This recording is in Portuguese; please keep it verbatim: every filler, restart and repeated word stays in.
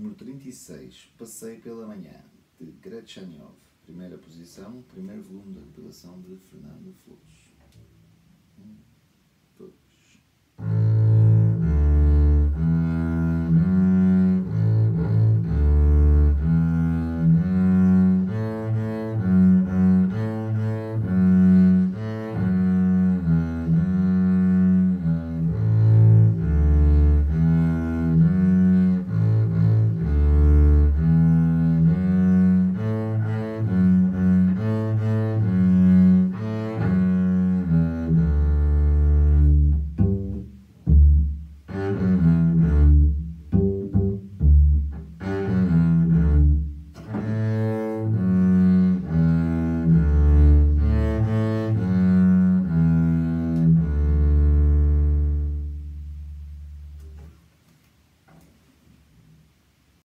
número trinta e seis, Passeio pela Manhã, de Gretchenov. Primeira posição, primeiro volume da compilação de Fernando Flores.